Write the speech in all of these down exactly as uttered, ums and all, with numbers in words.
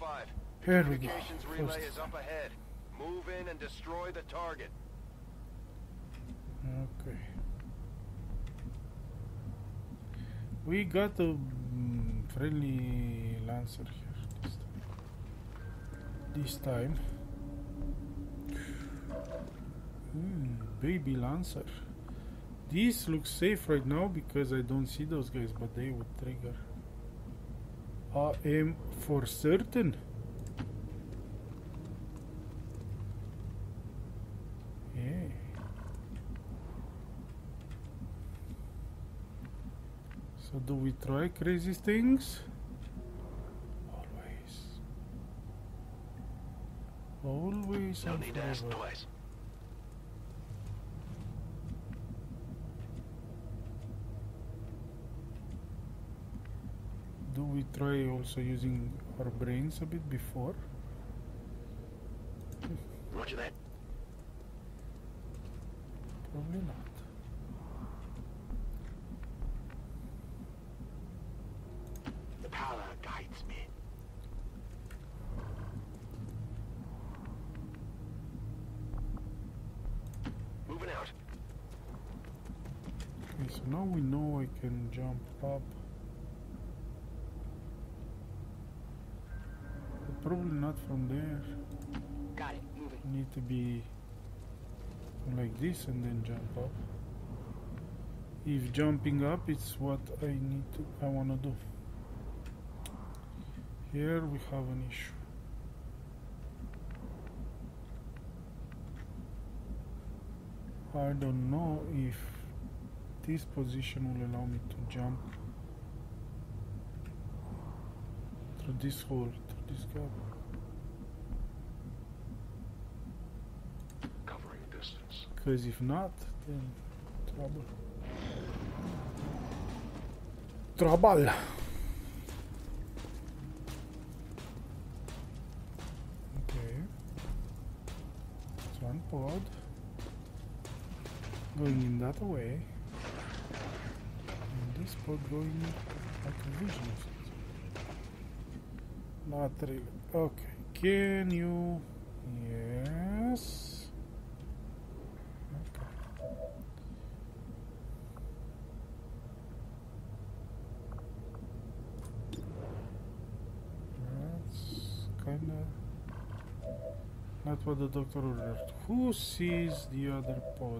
five. Here we go. Communications relay First. is up ahead. Move in and destroy the target. Okay. We got a mm, friendly Lancer here this time. This time. Mm, baby Lancer. This looks safe right now because I don't see those guys, but they would trigger. I am for certain. Yeah. So do we try crazy things? Always. Always. No and need to ask forever. twice. Do we try also using our brains a bit before? Roger that. Probably not. The power guides me. Moving out. Okay, so now we know I can jump up. But probably not from there. Got it. Moving. Need to be like this and then jump up. If jumping up it's what I need to I wanna do. Here we have an issue. I don't know if this position will allow me to jump through this hole, through this gap. Covering distance. Because if not, then trouble. Trouble. Okay. It's one pod. Going in that way. And this pod going like a vision of something. Not really. Okay. Can you... Yes. Okay. That's kinda not what the doctor ordered. Who sees the other pod?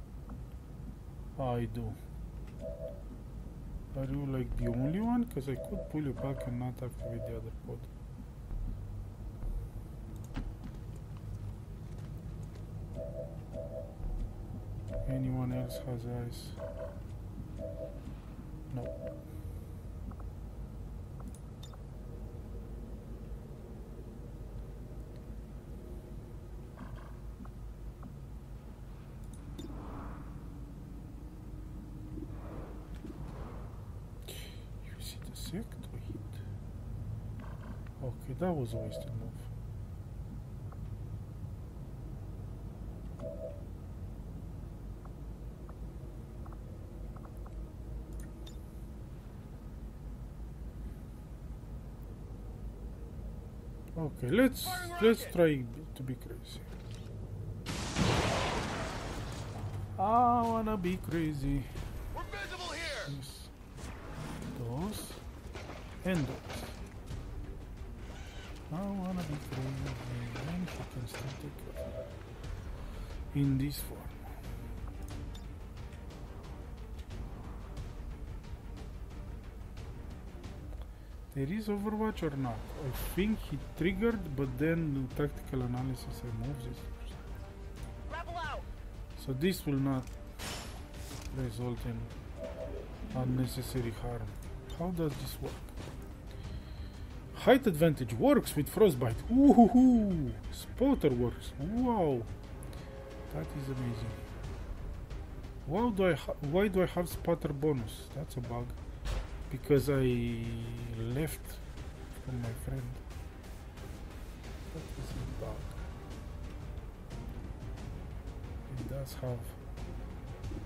I do. Are you like the only one? Because I could pull you back and not activate the other pod. Anyone else has eyes? No. You see the sectoid. Okay, that was a wasted move. Okay, let's let's try to be crazy. I wanna be crazy. We're visible here. Yes. Those and those. I wanna be crazy, and he can still take care in this form. There is Overwatch or not? I think he triggered, but then the tactical analysis removes it. Rebel out. So this will not result in unnecessary harm. How does this work? Height advantage works with Frostbite. Ooh, Spotter works. Wow, that is amazing. Why do I ha why do I have Spotter bonus? That's a bug. Because I left from my friend. That is a bug. It does have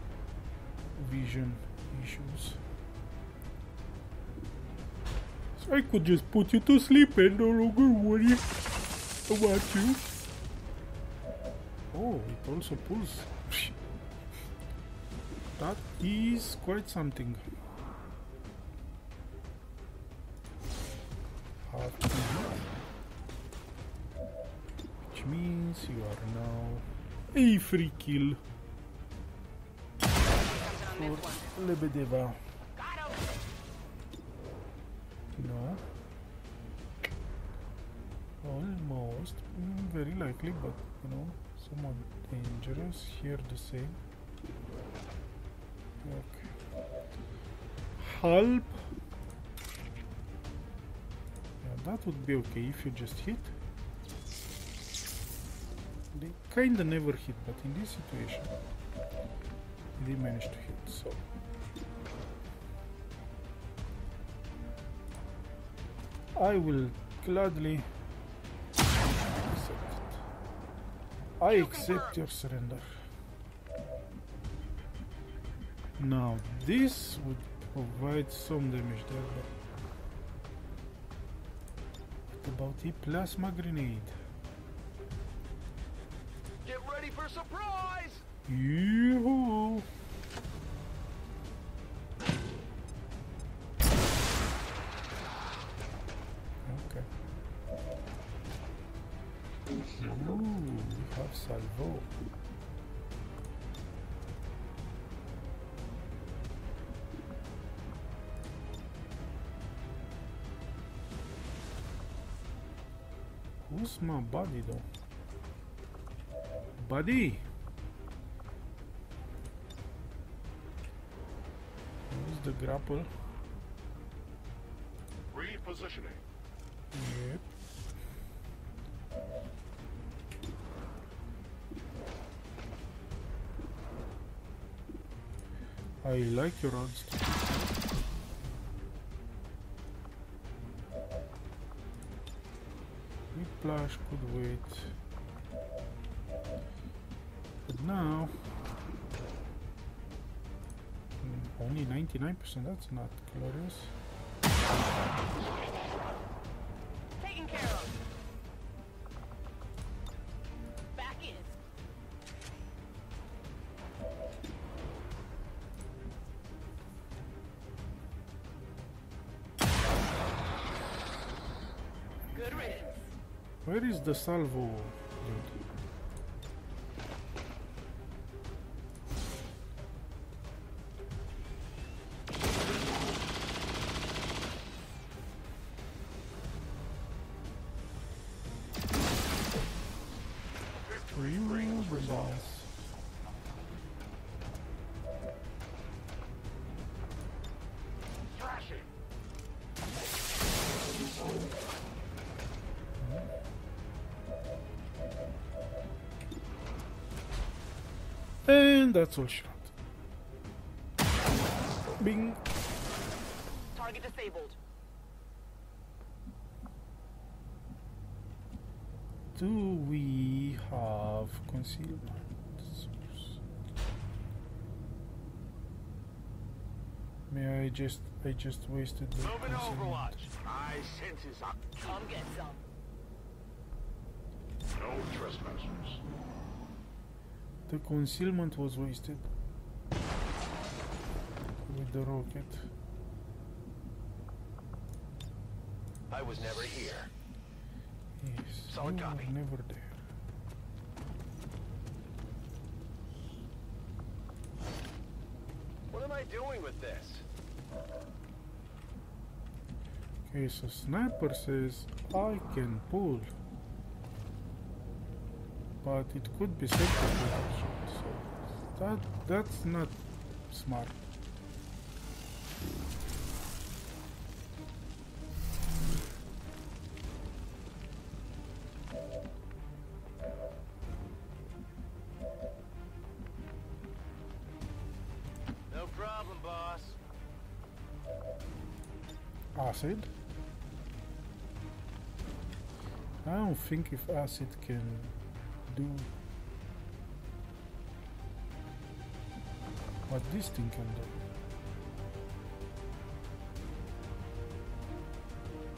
vision issues. So I could just put you to sleep and no longer worry about you. Oh, it also pulls. That is quite something. Half T V. Which means you are now a free kill for Lebedeva. No. Almost. Mm, very likely, but you know, somewhat dangerous. Here the same. Okay. Help. Yeah, that would be okay if you just hit. They kinda never hit, but in this situation, they managed to hit. So. I will gladly accept it. I accept your surrender. Now this would provide some damage there, but what about a plasma grenade? Get ready for surprise! Yoo-hoo! Okay. Ooh, we have salvo. Who's my buddy though? Buddy! Who's the grapple? Repositioning. Yep. I like your odds. Whiplash could wait. But now mm, only ninety-nine percent, that's not glorious. Taken care of. Back in. Good riddance. Where is the salvo, dude? And that's all shot. Bing. Target disabled. Do we have concealment? May I just I just wasted the Moving concealment. Overwatch. My senses are Come get some. no trespassers. The concealment was wasted with the rocket. I was never here. Yes, Solid you copy. were never there. What am I doing with this? Okay, so Sniper says I can pull, but it could be self-defense, so that that's not smart. No problem, boss. Acid? I don't think if acid can do what this thing can do.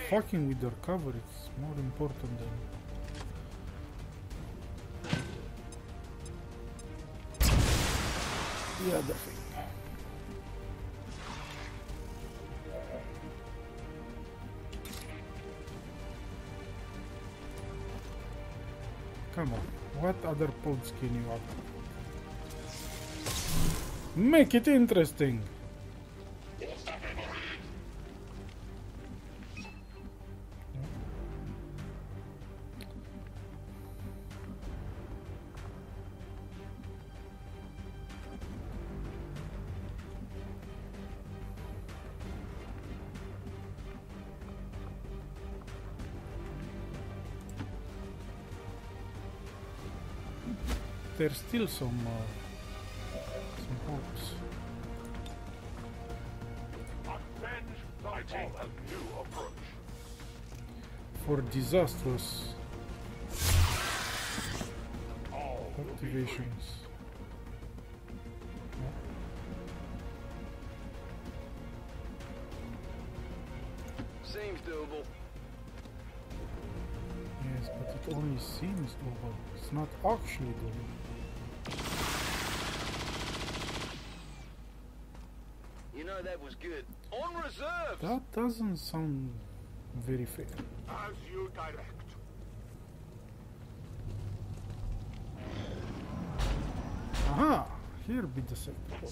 fucking with their cover. It's more important than the other thing. Come on, what other pods can you add? Make it interesting! There's still some, uh, some hopes. I take a new approach. For disastrous activations. Seems doable. Yes, but it only seems doable. It's not actually doable. You know that was good. On reserve. That doesn't sound very fair. As you direct. Aha! Here be the second one.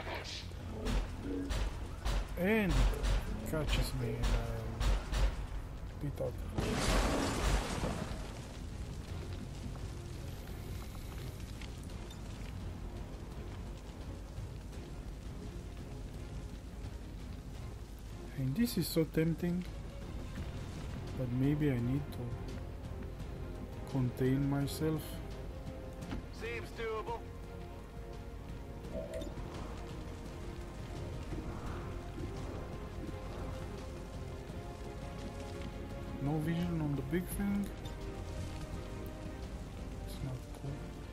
And it catches me in a bit out. And this is so tempting, but maybe I need to contain myself. Seems doable. No vision on the big thing. It's not cool.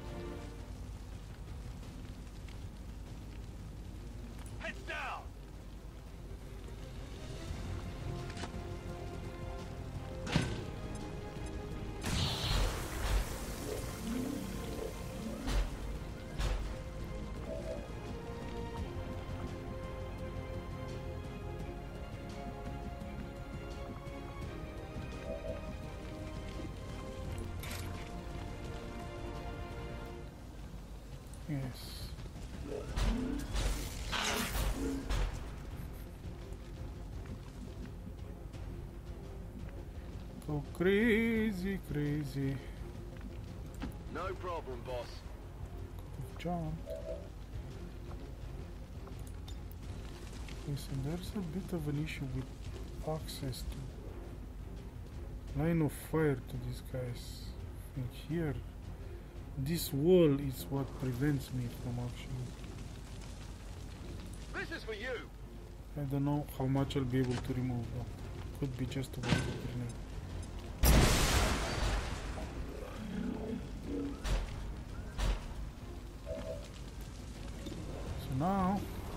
Heads down. Yes. Go crazy, crazy. No problem, boss. Jump. Listen, there's a bit of an issue with access to line of fire to these guys. And here, this wall is what prevents me from actually. This is for you. I don't know how much I'll be able to remove though. Could be just a one grenade. So now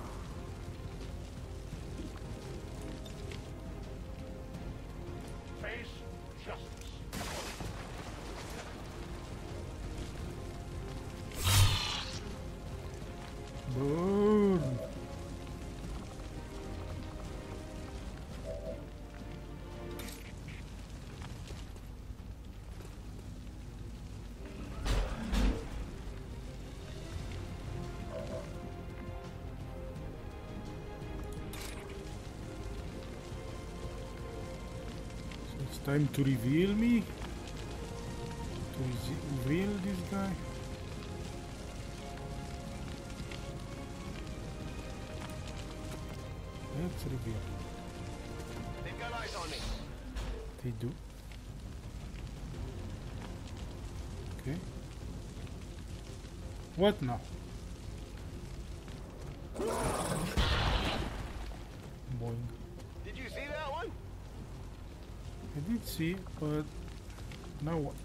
Face justice. burn. So it's time to reveal me. To rese- reveal this guy. Let's reveal. They've got eyes on me. They do. Okay. What now? Boing. Did you see that one? I did see, but now what?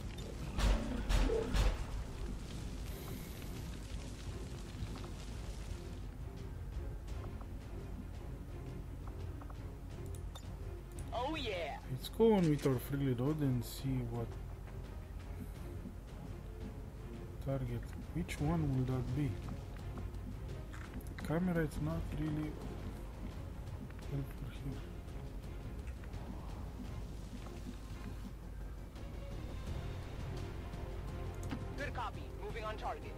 Oh yeah. It's go on with our freely road and see what target. Which one will that be? Camera is not really helpful here. Good copy. Moving on target.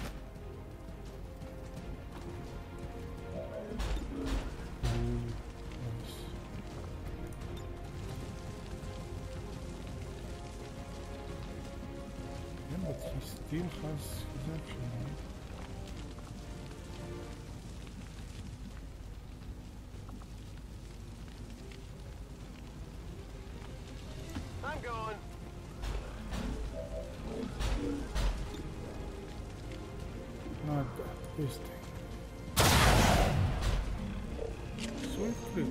But he still has his action, right? I'm going. Not that. This thing. Swift crit.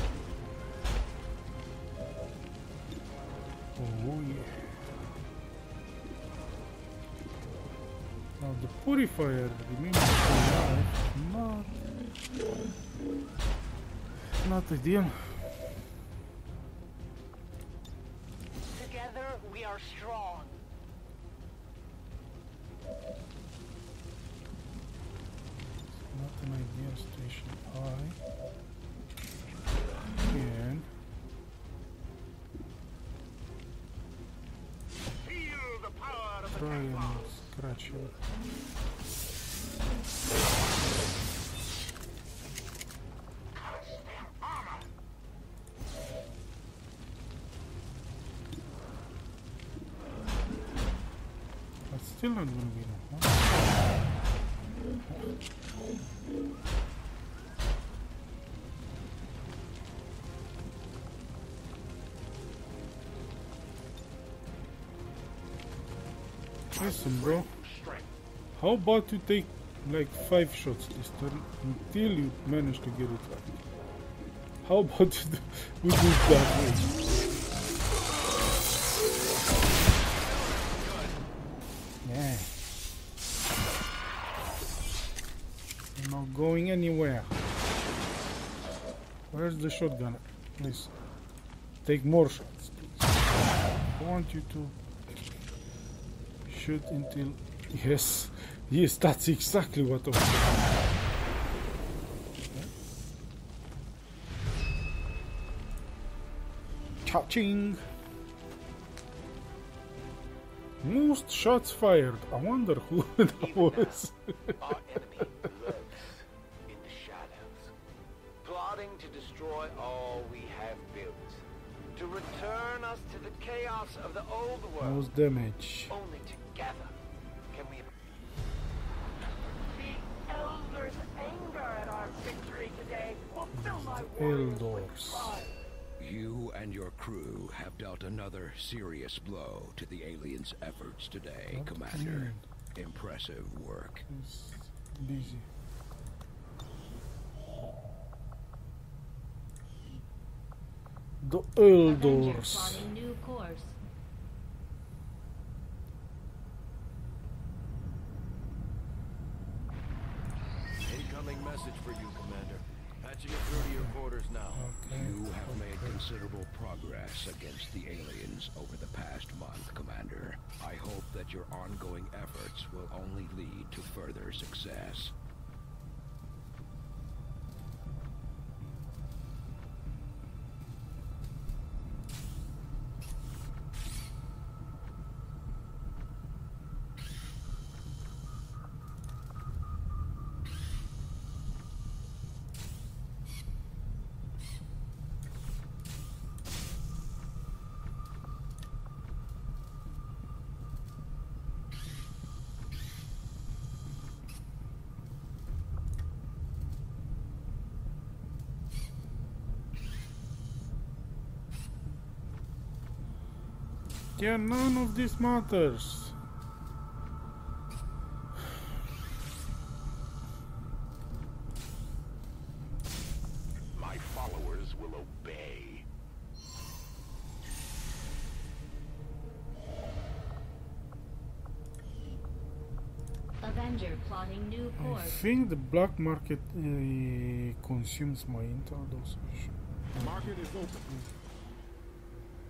Oh yeah. Now the purifier remains alive. Not, not ideal. Together we are strong. Not an ideal station. I can Feel the power of the try and Templars. scratch it. Armor. But still not gonna be enough, huh? Listen, bro. Strength. How about you take like five shots this turn until you manage to get it right? How about you do, we do it that way? Yeah. You're not going anywhere. Where's the shotgun? Please. Take more shots, please. I want you to shoot until... Yes. Yes, that's exactly what I want. Cha-ching! Most shots fired. I wonder who that was. Our enemy lurks in the shadows, plotting to destroy all we have built, to return us to the chaos of the old world. Most damage. Only together can we... The Elders' anger at our victory today will fill my Eldors. You and your crew have dealt another serious blow to the aliens' efforts today, What Commander. do Impressive work. He's busy. The Avenger Eldors. plotting new course. Incoming message for you, Commander. Patching it through to your quarters now. Okay. You have made considerable progress against the aliens over the past month, Commander. I hope that your ongoing efforts will only lead to further success. Yeah, none of this matters. My followers will obey. Avenger plotting new I course. think the black market uh, consumes my intel dosage. Market is open.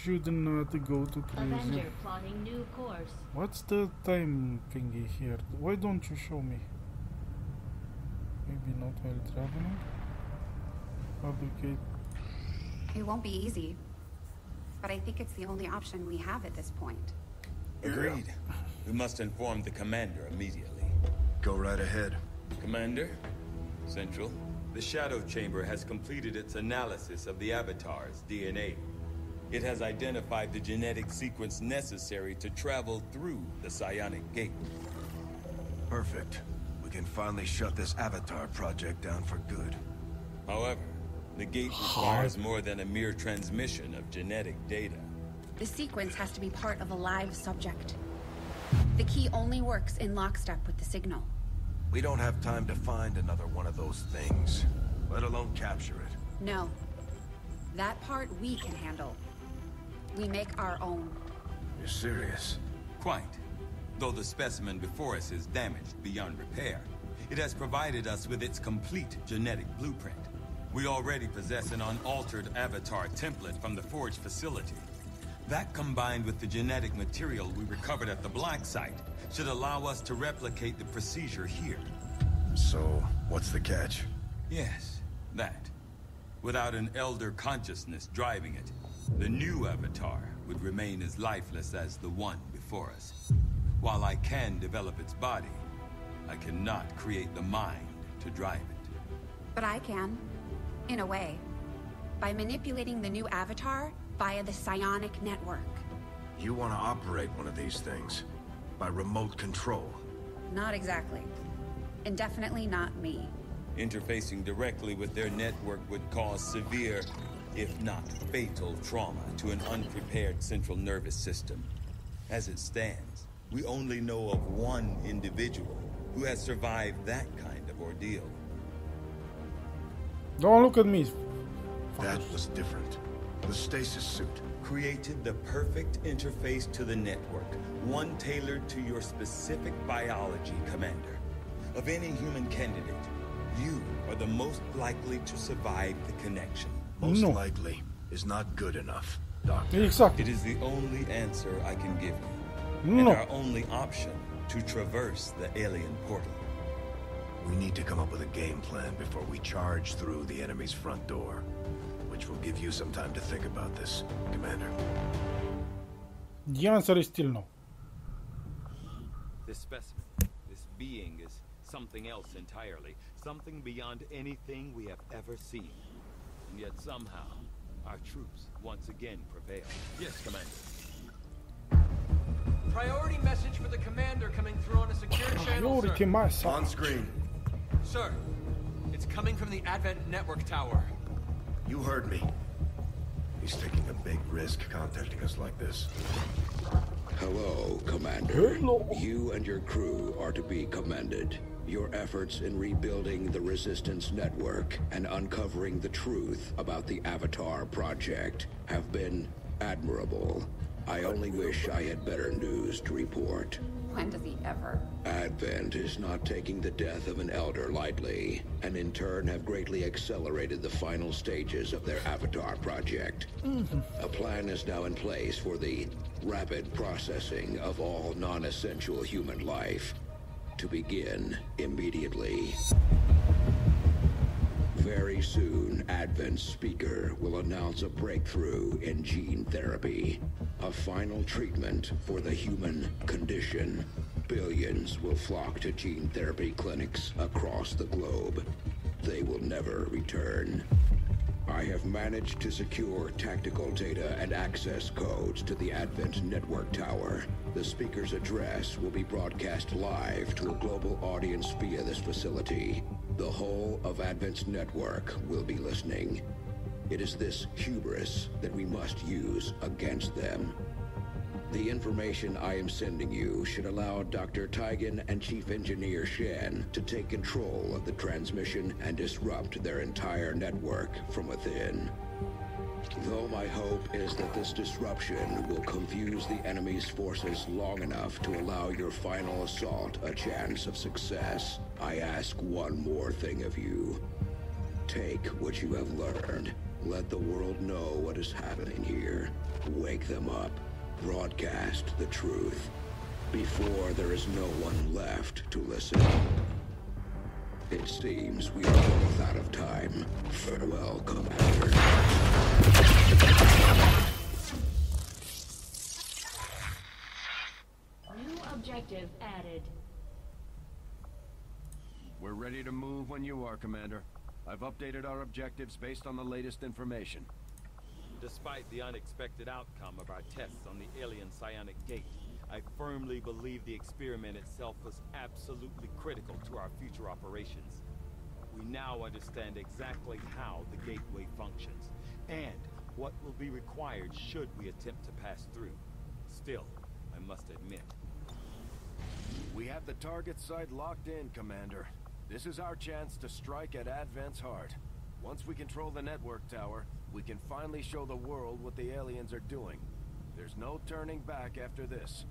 should not go to prison. Avenger plotting new course. What's the time thingy here? Why don't you show me? Maybe not while traveling. Fabricate. It won't be easy, but I think it's the only option we have at this point. Agreed. We must inform the commander immediately. Go right ahead. Commander, Central, the Shadow Chamber has completed its analysis of the Avatar's D N A. It has identified the genetic sequence necessary to travel through the Psionic Gate. Perfect. We can finally shut this Avatar project down for good. However, the gate requires more than a mere transmission of genetic data. The sequence has to be part of a live subject. The key only works in lockstep with the signal. We don't have time to find another one of those things, let alone capture it. No. That part we can handle. We make our own. You're serious? Quite. Though the specimen before us is damaged beyond repair, it has provided us with its complete genetic blueprint. We already possess an unaltered Avatar template from the Forge facility. That, combined with the genetic material we recovered at the Black Site, should allow us to replicate the procedure here. So, what's the catch? Yes, that. Without an Elder consciousness driving it, the new Avatar would remain as lifeless as the one before us. While I can develop its body, I cannot create the mind to drive it. But I can. In a way. By manipulating the new Avatar via the psionic network. You want to operate one of these things? By remote control? Not exactly. And definitely not me. Interfacing directly with their network would cause severe, if not fatal, trauma to an unprepared central nervous system. As it stands, we only know of one individual who has survived that kind of ordeal. Don't look at me. That was different. The stasis suit. Created the perfect interface to the network, one tailored to your specific biology, Commander. Of any human candidate, you are the most likely to survive the connection. Most No. likely is not good enough, Doctor. Exactly. It is the only answer I can give you, and No. our only option to traverse the alien portal. We need to come up with a game plan before we charge through the enemy's front door. Which will give you some time to think about this, Commander. The answer is still no. This specimen, this being is something else entirely, something beyond anything we have ever seen. And yet somehow, our troops once again prevail. Yes, Commander. Priority message for the commander coming through on a secure channel, Priority sir. massa. On screen. Sir, it's coming from the Advent Network Tower. You heard me. He's taking a big risk contacting us like this. Hello, Commander. Hello. You and your crew are to be commended. Your efforts in rebuilding the Resistance Network and uncovering the truth about the Avatar Project have been admirable. I only wish I had better news to report. When does he ever? Advent is not taking the death of an Elder lightly, and in turn have greatly accelerated the final stages of their Avatar project. Mm-hmm. A plan is now in place for the rapid processing of all non-essential human life to begin immediately. Very soon, Advent's speaker will announce a breakthrough in gene therapy, a final treatment for the human condition. Billions will flock to gene therapy clinics across the globe. They will never return. I have managed to secure tactical data and access codes to the Advent Network Tower. The speaker's address will be broadcast live to a global audience via this facility. The whole of Advent's network will be listening. It is this hubris that we must use against them. The information I am sending you should allow Doctor Tygan and Chief Engineer Shen to take control of the transmission and disrupt their entire network from within. Though my hope is that this disruption will confuse the enemy's forces long enough to allow your final assault a chance of success, I ask one more thing of you. Take what you have learned, Let the world know what is happening here. Wake them up. Broadcast the truth. Before there is no one left to listen. It seems we are both out of time. Farewell, Commander. New objective added. We're ready to move when you are, Commander. I've updated our objectives based on the latest information. Despite the unexpected outcome of our tests on the alien psionic gate, I firmly believe the experiment itself was absolutely critical to our future operations. We now understand exactly how the gateway functions, and what will be required should we attempt to pass through. Still, I must admit. We have the target site locked in, Commander. This is our chance to strike at Advent's heart. Once we control the network tower, we can finally show the world what the aliens are doing. There's no turning back after this.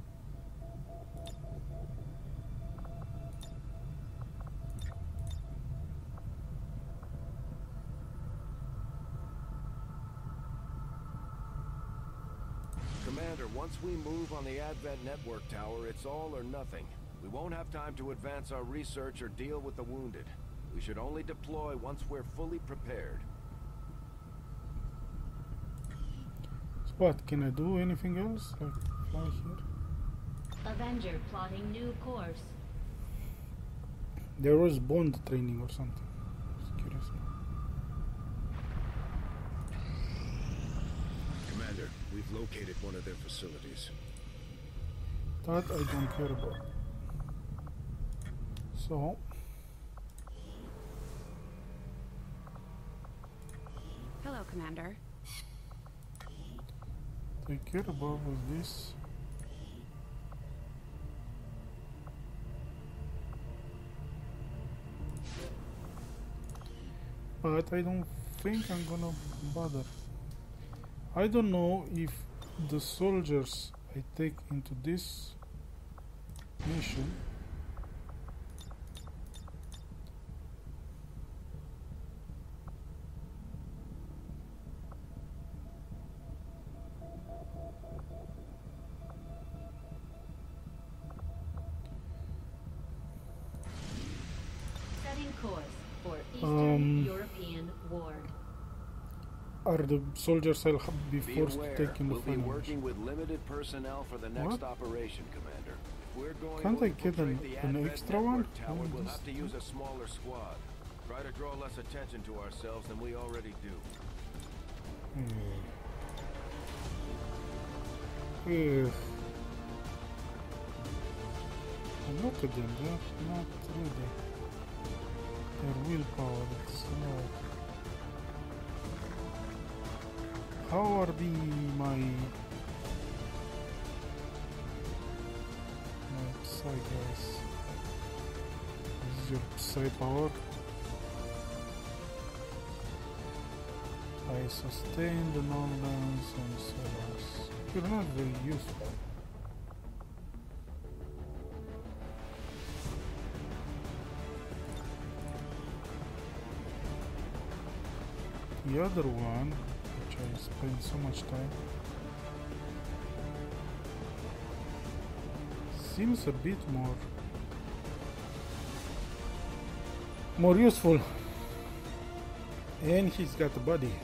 Commander, once we move on the Advent network tower, it's all or nothing. We won't have time to advance our research or deal with the wounded. We should only deploy once we're fully prepared. So what, can I do anything else? Like fly here? Avenger plotting new course. There was Bond training or something. Just curious. Commander, we've located one of their facilities. That I don't care about. So Hello, Commander. take care about was this. But I don't think I'm gonna bother. I don't know if the soldiers I take into this mission Setting course for Eastern Um, European ward. are the soldiers I'll have be Be forced aware, to take in the we'll be final working mission. with limited personnel for the next What? operation, Commander. If we're going Can't to I get an- infiltrate the an Advent extra network one? tower, Oh, we'll this have to use a smaller squad. Try to draw less attention to ourselves than we already do. Hmm. Ugh. And look at them, they're not ready. Their willpower is low. How are the my my psi guys? This is your psi power. I sustain the non-lands and servers. You're not very useful. The other one, which I spent so much time, seems a bit more more useful. And he's got a body.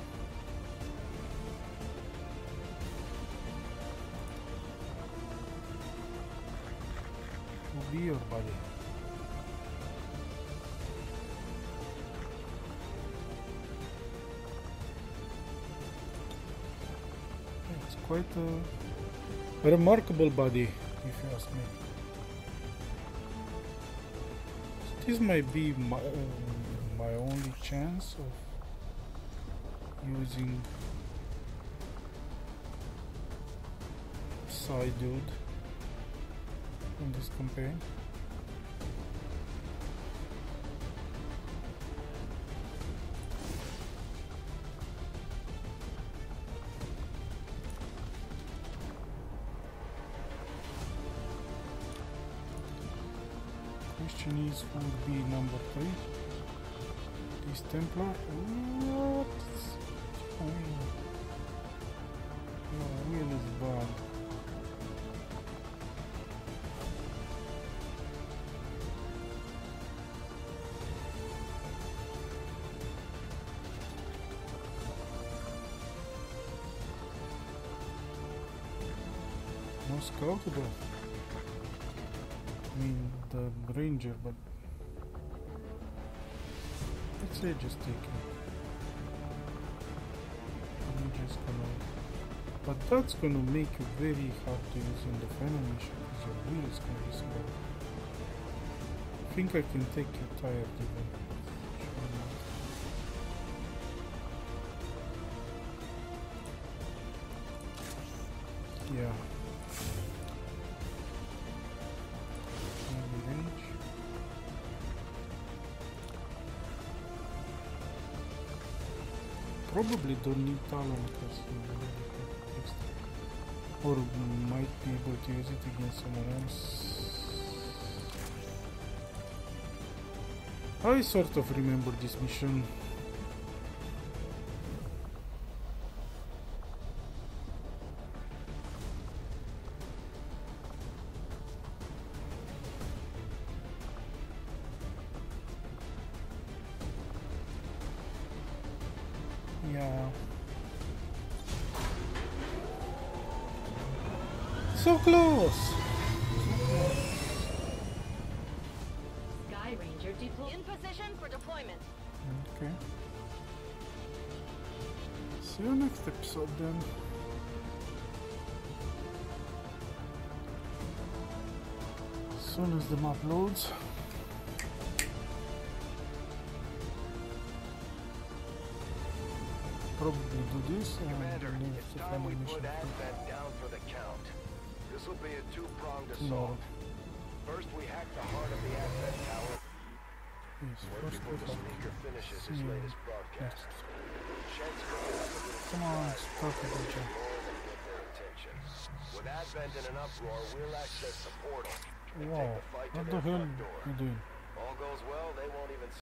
Will be your body. It's quite a remarkable body, if you ask me. This might be my, uh, my only chance of using Psy Dude in this campaign. Christianese would be number three. This Templar. What? Oh, unscoutable. I mean, the ranger, but let's say just take him. I'm just gonna, but that's gonna make it very hard to use in the final mission because your wheel is gonna be slow. I think I can take your tired even. Sure not. Yeah. Maybe range. Probably don't need Talon because you already have extra. Or might be able to use it against someone else. I sort of remember this mission. Yeah. So close! Sky Ranger deployed. In position for deployment. Okay. See you next episode then. As soon as the map loads. Probably do this and Commander, leave it's the time final we mission. put Advent down for the count. This will be a two-pronged No. assault. First, we hack the heart of the Advent Tower. Yes, Right first before we the have speaker finishes to his see latest broadcast. Shen's cooking up a little Come on, surprise start with the to jump. lure them get their attention. With Advent in an uproar, we'll access the portal and Wow, take the fight to what the their hell front door. are you doing? All goes well, they won't even